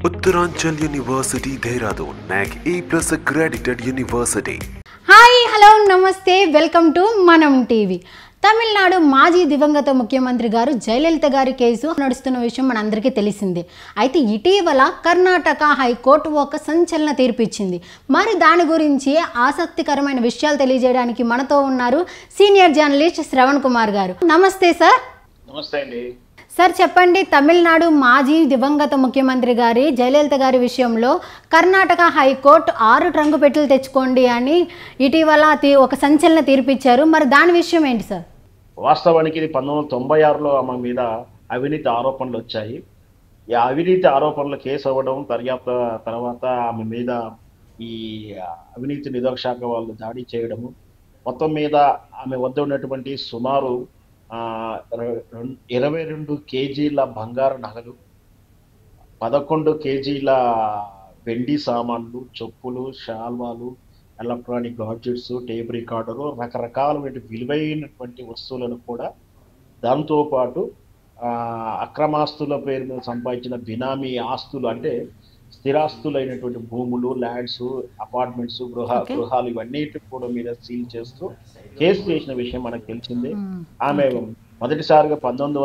Uttaranchal University, Dehradun, NAC A+ accredited university. Hi hello నమస్తే welcome to Manam TV. Tamil Nadu మాజీ దివంగత ముఖ్యమంత్రి గారు జయలలిత గారి కేసు నడుస్తున్న విషయం మనందరికీ తెలిసిందే. అయితే ఇటీవల కర్ణాటక హైకోర్టు ఒక సంచలన తీర్పు ఇచ్చింది. మరి దాని గురించి ఆసక్తికరమైన విషయాలు తెలియజేయడానికి మనతో ఉన్నారు సీనియర్ జర్నలిస్ట్ శ్రవణ్ కుమార్ గారు. నమస్తే సార్. నమస్తే అండి సార్ చెప్పండి, తమిళనాడు మాజీ దివంగత ముఖ్యమంత్రి గారి జయలలిత గారి విషయంలో కర్ణాటక హైకోర్టు 6 ట్రంకు పెట్టెలు తెచ్చుకోండి అని ఇటీవల ఒక సంచలన తీర్పు ఇచ్చారు. మరి దాని విషయం ఏంటి సార్? వాస్తవానికి ఇది 1996లో ఆమె మీద అవినీతి ఆరోపణలు వచ్చాయి. ఈ అవినీతి ఆరోపణలు కేసు అవ్వడం తర్వాత ఆమె మీద ఈ అవినీతి నిరోధక శాఖ వాళ్ళు దాడి చేయడము, మొత్తం మీద ఆమె వద్ద ఉన్నటువంటి సుమారు 22 కేజీల బంగారు నగలు, 11 కేజీల వెండి సామాన్లు, చెప్పులు, శాల్వాలు, ఎలక్ట్రానిక్ గాడ్జెట్స్, టేప్ రికార్డరు, రకరకాలైన విలువైనటువంటి వస్తువులను కూడా, దాంతోపాటు అక్రమాస్తుల పేరు మీద సంపాదించిన బినామీ ఆస్తులు అంటే స్థిరాస్తులైనటువంటి భూములు, ల్యాండ్స్, అపార్ట్మెంట్స్, గృహాలు ఇవన్నిటి కూడా మీద సీల్ చేస్తూ కేసు చేసిన విషయం మనకు తెలిసిందే. ఆమె మొదటిసారిగా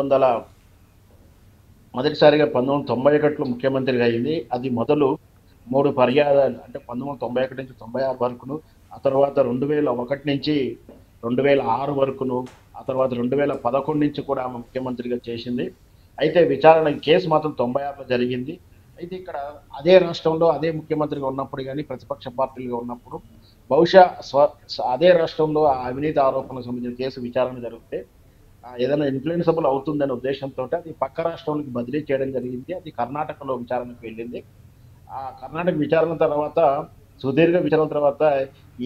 1991లో ముఖ్యమంత్రిగా అయింది. అది మొదలు 3 పర్యాయాలు అంటే 1991 నుంచి 96 వరకును, ఆ తర్వాత 2001 నుంచి 2006 వరకును, ఆ తర్వాత 2011 నుంచి కూడా ఆమె ముఖ్యమంత్రిగా చేసింది. అయితే విచారణ కేసు మాత్రం 96లో జరిగింది. అయితే ఇక్కడ అదే రాష్ట్రంలో అదే ముఖ్యమంత్రిగా ఉన్నప్పుడు కానీ, ప్రతిపక్ష పార్టీలుగా ఉన్నప్పుడు బహుశా అదే రాష్ట్రంలో ఆ అవినీతి ఆరోపణలకు సంబంధించిన కేసు విచారణ జరిగితే ఏదైనా ఇన్ఫ్లుయెన్సబుల్ అవుతుందనే ఉద్దేశంతో అది పక్క రాష్ట్రంలోకి బదిలీ చేయడం జరిగింది. అది కర్ణాటకలో విచారణకు వెళ్ళింది. ఆ కర్ణాటక విచారణ తర్వాత, సుదీర్ఘ విచారణ తర్వాత, ఈ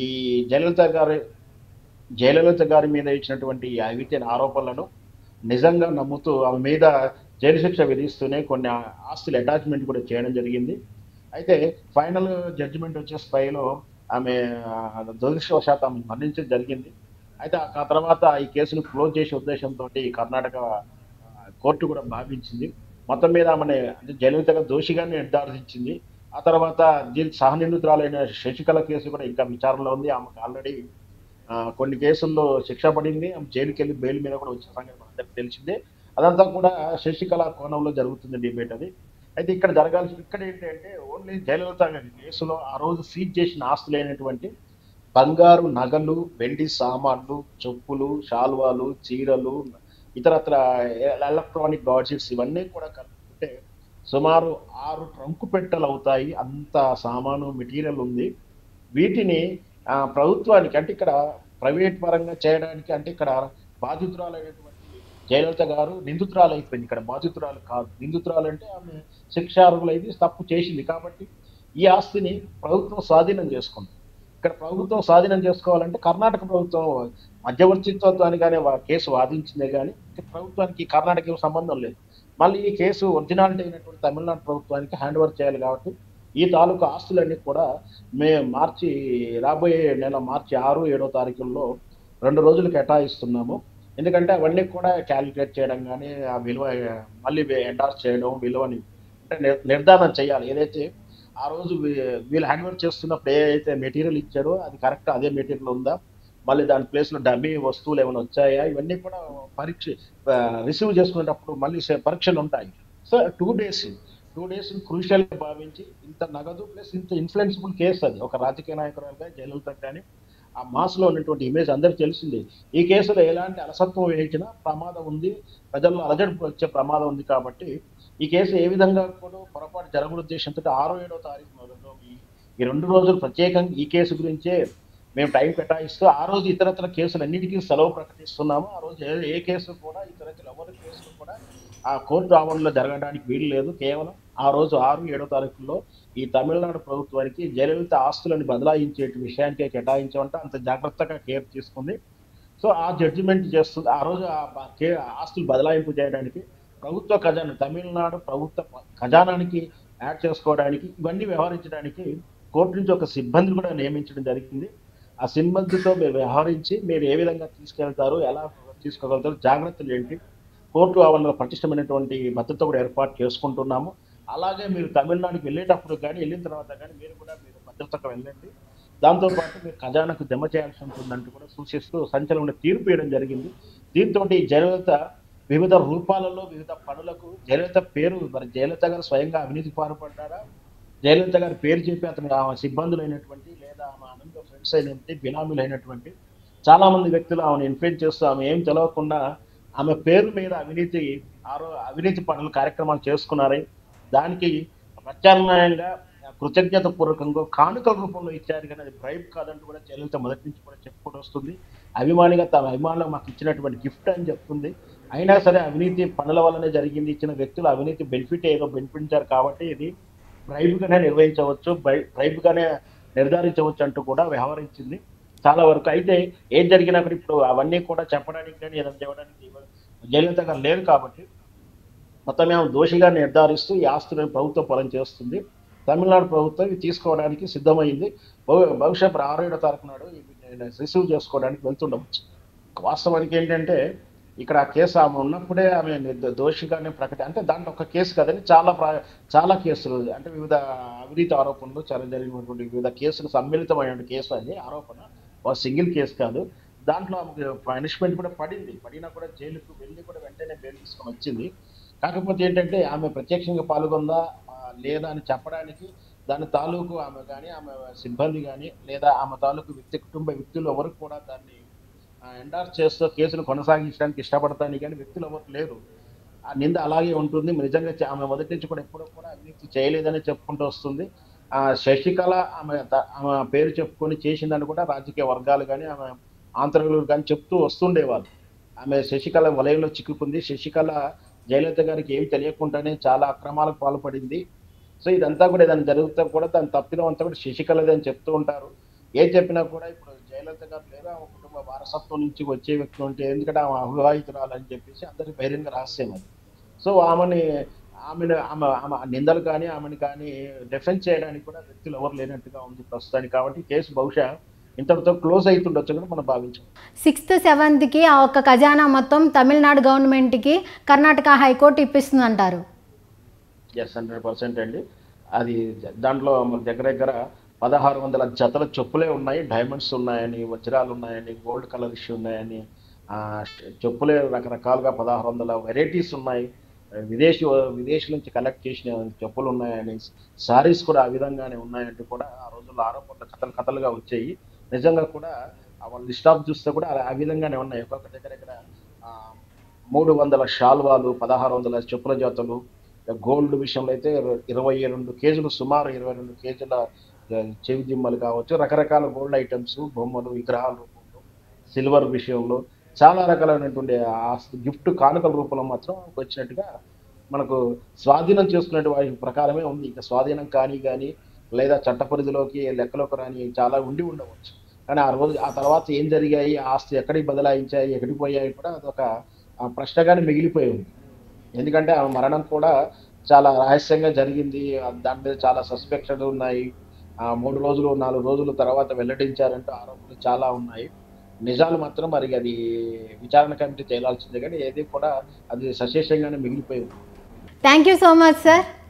జయలలిత గారి మీద ఇచ్చినటువంటి అవినీతి ఆరోపణలను నిజంగా నమ్ముతూ ఆమె మీద జైలు శిక్ష విధిస్తూనే కొన్ని ఆస్తులు అటాచ్మెంట్ కూడా చేయడం జరిగింది. అయితే ఫైనల్ జడ్జిమెంట్ వచ్చే స్థాయిలో ఆమె దురదృష్టవశాత్తు ఆమె మరణించడం జరిగింది. అయితే ఆ తర్వాత ఈ కేసును క్లోజ్ చేసే ఉద్దేశంతో కర్ణాటక కోర్టు కూడా భావించింది. మొత్తం మీద ఆమెను అంటే జయలలితగా దోషిగానే నిర్ధారించింది. ఆ తర్వాత దీనికి సహనిందితురాలైన శశికళ కేసు కూడా ఇంకా విచారణలో ఉంది. ఆమెకు ఆల్రెడీ కొన్ని కేసుల్లో శిక్ష పడింది. ఆమె జైలుకి వెళ్ళి బెయిల్ మీద కూడా వచ్చిన సంగతి మనందరికీ తెలిసిందే. అదంతా కూడా శశికళ కోణంలో జరుగుతుంది డిబేట్ అది. అయితే ఇక్కడ ఏంటంటే ఓన్లీ జయలలిత గారి కేసులో ఆ రోజు సీజ్ చేసిన ఆస్తులైనటువంటి బంగారు నగలు, వెండి సామాన్లు, చెప్పులు, శాల్వాలు, చీరలు, ఇతరత్ర ఎలక్ట్రానిక్ గాడ్జెట్స్ ఇవన్నీ కూడా కలుపుకుంటే సుమారు 6 ట్రంకు పెట్టెలు అవుతాయి. అంత సామాను మెటీరియల్ ఉంది. వీటిని ప్రభుత్వానికి అంటే ఇక్కడ ప్రైవేట్ పరంగా చేయడానికి, అంటే ఇక్కడ బాధితురాలైనటువంటి జయలలిత గారు నిందితురాలు అయిపోయింది. ఇక్కడ బాధితురాలు కాదు. నిందితురాలు అంటే ఆమె శిక్షార్హులైంది, తప్పు చేసింది. కాబట్టి ఈ ఆస్తిని ప్రభుత్వం స్వాధీనం చేసుకుంది. ఇక్కడ ప్రభుత్వం స్వాధీనం చేసుకోవాలంటే కర్ణాటక ప్రభుత్వం మధ్యవర్తిత్వానిగానే కేసు వాదించిందే కానీ ప్రభుత్వానికి కర్ణాటకకు సంబంధం లేదు. మళ్ళీ ఈ కేసు ఒరిజినాలిటీ అయినటువంటి తమిళనాడు ప్రభుత్వానికి హ్యాండ్ ఓవర్ చేయాలి. కాబట్టి ఈ తాలూకు ఆస్తులన్నీ కూడా రాబోయే నెల మార్చి 6, 7 తారీఖుల్లో 2 రోజులు కేటాయిస్తున్నాము. ఎందుకంటే అవన్నీ కూడా క్యాలిక్యులేట్ చేయడం కానీ, ఆ విలువ మళ్ళీ ఎండార్స్ చేయడం, విలువని అంటే నిర్ధారణ చేయాలి. ఏదైతే ఆ రోజు వీళ్ళు హ్యాండ్ ఓవర్ చేస్తున్నప్పుడు ఏదైతే మెటీరియల్ ఇచ్చారో అది కరెక్ట్ అదే మెటీరియల్ ఉందా, మళ్ళీ దాని ప్లేస్లో డమ్మీ వస్తువులు ఏమైనా వచ్చాయా, ఇవన్నీ కూడా రిసీవ్ చేసుకునేటప్పుడు మళ్ళీ పరీక్షలు ఉంటాయి. సో 2 డేస్ క్రూషియల్గా భావించి ఇంత నగదు ప్లస్ ఇంత ఇన్ఫ్లుయెన్సిబుల్ కేసు, అది ఒక రాజకీయ నాయకురాలుగా జయలలిత కానీ ఆ మాస్లో ఉన్నటువంటి ఇమేజ్ అందరికీ తెలిసింది. ఈ కేసులో ఎలాంటి అలసత్వం వహించినా ప్రమాదం ఉంది, ప్రజల్లో అలజడి వచ్చే ప్రమాదం ఉంది. కాబట్టి ఈ కేసు ఏ విధంగా కూడా పొరపాటు జరగని ఉద్దేశంతో 6, 7 తారీఖు ఈ 2 రోజులు ప్రత్యేకంగా ఈ కేసు గురించే మేము టైం కేటాయిస్తూ ఆ రోజు ఇతరత్ర కేసులన్నిటికీ సెలవు ప్రకటిస్తున్నాము. ఆ రోజు ఏ కేసు కూడా ఇతరత్ర ఎవరి కేసులు కూడా ఆ కోర్టు ఆవరణలో జరగడానికి వీలు లేదు. కేవలం ఆ రోజు 6, 7 తారీఖుల్లో ఈ తమిళనాడు ప్రభుత్వానికి జయలలిత ఆస్తులను బదలాయించే విషయానికే కేటాయించమంటే అంత జాగ్రత్తగా కేర్ తీసుకుంది. సో ఆ జడ్జిమెంట్ చేస్తుంది. ఆ రోజు ఆస్తులు బదలాయింపు చేయడానికి ప్రభుత్వ ఖజానా, తమిళనాడు ప్రభుత్వ ఖజానానికి యాడ్ చేసుకోవడానికి, ఇవన్నీ వ్యవహరించడానికి కోర్టు నుంచి ఒక సిబ్బందిని కూడా నియమించడం జరిగింది. ఆ సిబ్బందితో మీరు వ్యవహరించి మీరు ఏ విధంగా తీసుకెళ్తారు, ఎలా తీసుకోగలుగుతారు, జాగ్రత్తలు ఏంటి, కోర్టు ఆవరణలో పటిష్టమైనటువంటి భద్రత కూడా ఏర్పాటు చేసుకుంటున్నాము. అలాగే మీరు తమిళనాడుకి వెళ్ళేటప్పుడు కానీ వెళ్ళిన తర్వాత కానీ మీరు కూడా మీరు భద్రతగా వెళ్ళండి. దాంతోపాటు మీరు ఖజానాకు జమ చేయాల్సి ఉంటుందంటూ కూడా సూచిస్తూ సంచలన తీర్పు ఇవ్వడం జరిగింది. దీంతో జయలలిత వివిధ రూపాలలో వివిధ పనులకు జయలలిత పేరు మరి జయలలిత గారు స్వయంగా అవినీతి పాల్పడ్డారా, జయలలిత గారి పేరు చెప్పి అతను ఆమె సిబ్బందులు అయినటువంటి లేదా ఆమె అనుంగ ఫ్రెండ్స్ అయినటువంటి బినామీలు అయినటువంటి చాలా మంది వ్యక్తులు ఆమెను ఇన్ఫ్లుయెన్స్ చేస్తూ ఆమె ఏం తెలవకుండా ఆమె పేరు మీద అవినీతి పనులు కార్యక్రమాలు చేసుకున్నారని దానికి ప్రత్యామ్నాయంగా కృతజ్ఞత పూర్వకంగా కానుకల రూపంలో ఇచ్చారు కానీ అది బ్రైబ్ కాదంటూ కూడా జయలలిత మొదటి నుంచి కూడా చెప్పుకుంటూ వస్తుంది. అభిమానిగా తమ అభిమానులు మాకు ఇచ్చినటువంటి గిఫ్ట్ అని చెప్తుంది. అయినా సరే అవినీతి పనుల వల్లనే జరిగింది, ఇచ్చిన వ్యక్తులు అవినీతి బెనిఫిట్ ఏదో బెనిఫిట్టారు కాబట్టి ఇది బ్రైబ్గానే నిర్వహించవచ్చు, బ్రైబ్గానే నిర్ధారించవచ్చు అంటూ కూడా వ్యవహరించింది చాలా వరకు. అయితే ఏం జరిగినా కూడా ఇప్పుడు అవన్నీ కూడా చెప్పడానికి కానీ ఏదైనా చేయడానికి జయలలిత గారు లేరు కాబట్టి మొత్తం ఆమె దోషిగా నిర్ధారిస్తూ ఈ ఆస్తులను ప్రభుత్వం పరం చేస్తుంది. తమిళనాడు ప్రభుత్వం ఇవి తీసుకోవడానికి సిద్ధమైంది. బహుశా 6-7 తారీఖు నాడు రిసీవ్ చేసుకోవడానికి వెళ్తుండవచ్చు. వాస్తవానికి ఏంటంటే ఇక్కడ ఆ కేసు ఆమె ఉన్నప్పుడే ఆమె దోషిగానే అంటే దాంట్లో ఒక కేసు కదని చాలా కేసులు అంటే వివిధ అవినీతి ఆరోపణలు చాలా జరిగినటువంటి వివిధ కేసులు సమ్మిళితమైన కేసు అది ఆరోపణ, ఒక సింగిల్ కేసు కాదు. దాంట్లో ఆమెకు పనిష్మెంట్ కూడా పడినా కూడా జైలుకు వెళ్ళి కూడా వెంటనే బెయిల్ తీసుకొని వచ్చింది. కాకపోతే ఏంటంటే ఆమె ప్రత్యక్షంగా పాల్గొందా లేదా అని చెప్పడానికి దాని తాలూకు ఆమె కానీ ఆమె సిబ్బంది కానీ లేదా ఆమె తాలూకు కుటుంబ వ్యక్తులు ఎవరు కూడా దాన్ని ఎండార్స్ చేస్తూ కేసును కొనసాగించడానికి ఇష్టపడతానికి కానీ వ్యక్తులు ఎవరు లేరు. ఆ నింద అలాగే ఉంటుంది. నిజంగా ఆమె మొదటి నుంచి కూడా ఎప్పుడూ కూడా అవినీతి చేయలేదని చెప్పుకుంటూ వస్తుంది. శశికళ ఆమె పేరు చెప్పుకొని చేసిందని కూడా రాజకీయ వర్గాలు కానీ ఆమె ఆంతరికులు కానీ చెప్తూ వస్తుండేవాళ్ళు. ఆమె శశికళ వలయంలో చిక్కుకుంది. శశికళ జయలలిత గారికి ఏమి తెలియకుండానే చాలా అక్రమాలకు పాల్పడింది. సో ఇదంతా కూడా ఏదైనా జరుగుతా కూడా దాని తప్పిదం అంతా కూడా శశికళదే అని చెప్తూ ఉంటారు. ఏం చెప్పినా కూడా ఇప్పుడు జయలలిత గారు లేదా ఆమె కుటుంబ వారసత్వం నుంచి వచ్చే వ్యక్తి ఉంటే ఎందుకంటే ఆమె అవివాహితురాలని చెప్పేసి అందరికి బహిరంగ రహస్యం అది. సో ఆమె నిందలు కానీ ఆమెను కానీ డిఫెన్స్ చేయడానికి కూడా వ్యక్తులు ఎవరు లేనట్టుగా ఉంది ప్రస్తుతానికి. కాబట్టి కేసు బహుశా ఇంతటితో క్లోజ్ అవుతుండొచ్చు కూడా మనం భావించాం. 6th 7th ఆ ఒక్క ఖజానా మొత్తం తమిళనాడు గవర్నమెంట్కి కర్ణాటక హైకోర్టు ఇప్పిస్తుంది అంటారు. ఎస్ 100% అండి. అది దాంట్లో మన దగ్గర 1600 జతల చెప్పులే ఉన్నాయి, డైమండ్స్ ఉన్నాయని, వజ్రాలు ఉన్నాయని, గోల్డ్ కలర్ ఇష్యూ ఉన్నాయని, చెప్పులే రకరకాలుగా 1600 వెరైటీస్ ఉన్నాయి, విదేశీ నుంచి కలెక్ట్ చేసిన చెప్పులు ఉన్నాయని, సారీస్ కూడా ఆ విధంగానే ఉన్నాయంటూ కూడా ఆ రోజుల్లో ఆరోపణలు కథలుగా వచ్చాయి. నిజంగా కూడా వాళ్ళ లిస్ట్ ఆఫ్ చూస్తే కూడా ఆ విధంగానే ఉన్నాయి. ఒక్కొక్క దగ్గర 300 శాల్వాలు, 1600 చెప్పుల జతలు, గోల్డ్ విషయంలో అయితే 22 కేజీలు, సుమారు 22 కేజీల చెవి జిమ్మలు కావచ్చు, రకరకాల గోల్డ్ ఐటమ్స్, బొమ్మలు, విగ్రహాల రూపంలో, సిల్వర్ విషయంలో చాలా రకాలైనటువంటి గిఫ్ట్ కానుకల రూపంలో మాత్రం వచ్చినట్టుగా మనకు స్వాధీనం చేసుకునే వారి ప్రకారమే ఉంది. ఇంకా స్వాధీనం కానీ లేదా చట్ట పరిధిలోకి లెక్కలోకి రాని చాలా ఉండవచ్చు. కానీ ఆ తర్వాత ఏం జరిగాయి, ఆస్తి ఎక్కడికి బదలాయించాయి, ఎక్కడికి పోయాయి కూడా అదొక ప్రశ్నగానే మిగిలిపోయి ఉంది. ఎందుకంటే ఆమె మరణం కూడా చాలా రహస్యంగా జరిగింది. దాని మీద చాలా సస్పెక్షన్ ఉన్నాయి. 3 రోజులు 4 రోజుల తర్వాత వెల్లడించారంటూ ఆరోపణలు చాలా ఉన్నాయి. నిజాలు మాత్రం మరి అది విచారణ కమిటీ తేలాల్సిందే కానీ ఏది కూడా అది సశేషంగానే మిగిలిపోయి ఉంది. Thank you so much sir.